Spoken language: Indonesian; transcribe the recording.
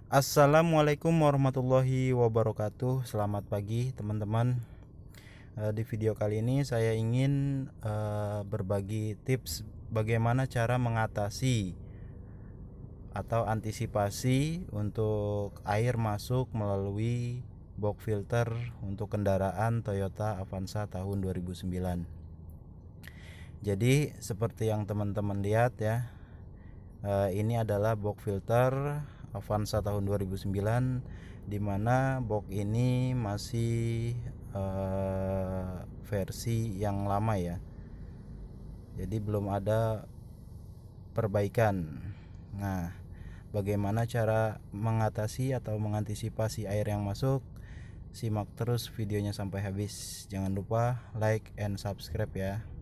Assalamualaikum warahmatullahi wabarakatuh. Selamat pagi teman-teman. Di video kali ini saya ingin berbagi tips bagaimana cara mengatasi atau antisipasi untuk air masuk melalui box filter untuk kendaraan Toyota Avanza tahun 2009. Jadi seperti yang teman-teman lihat ya, ini adalah box filter Avanza tahun 2009, dimana box ini masih versi yang lama ya, jadi belum ada perbaikan. Nah, bagaimana cara mengatasi atau mengantisipasi air yang masuk? Simak terus videonya sampai habis. Jangan lupa like and subscribe ya.